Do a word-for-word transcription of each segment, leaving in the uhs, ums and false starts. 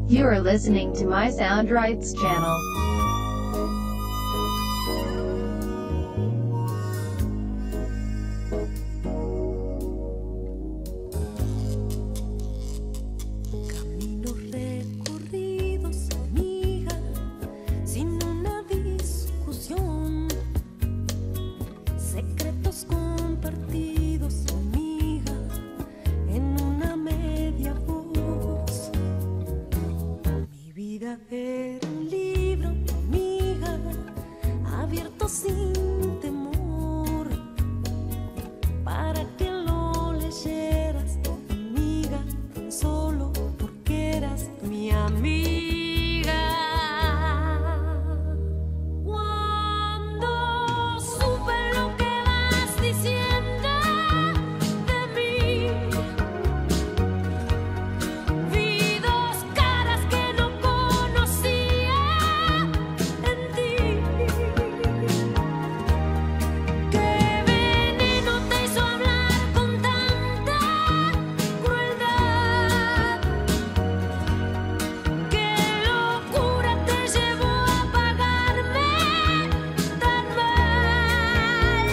You are listening to my Soundrights channel. Caminos recorridos, amiga, sin una discusión. Secretos compartidos, amiga, en una media voz. Mi vida era un libro, amiga, abierto sin temor, para que lo leyeras, amiga, tan solo porque eras mi amiga. Cuando supe lo que vas diciendo de mí, vi dos caras que no conocía en ti. Qué veneno te hizo hablar con tanta crueldad. Qué locura te llevó a pagarme tan mal.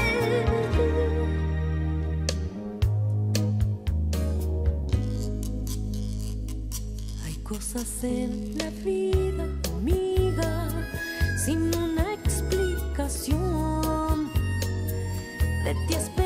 Hay cosas en la vida, amiga, sin una explicación. De ti espero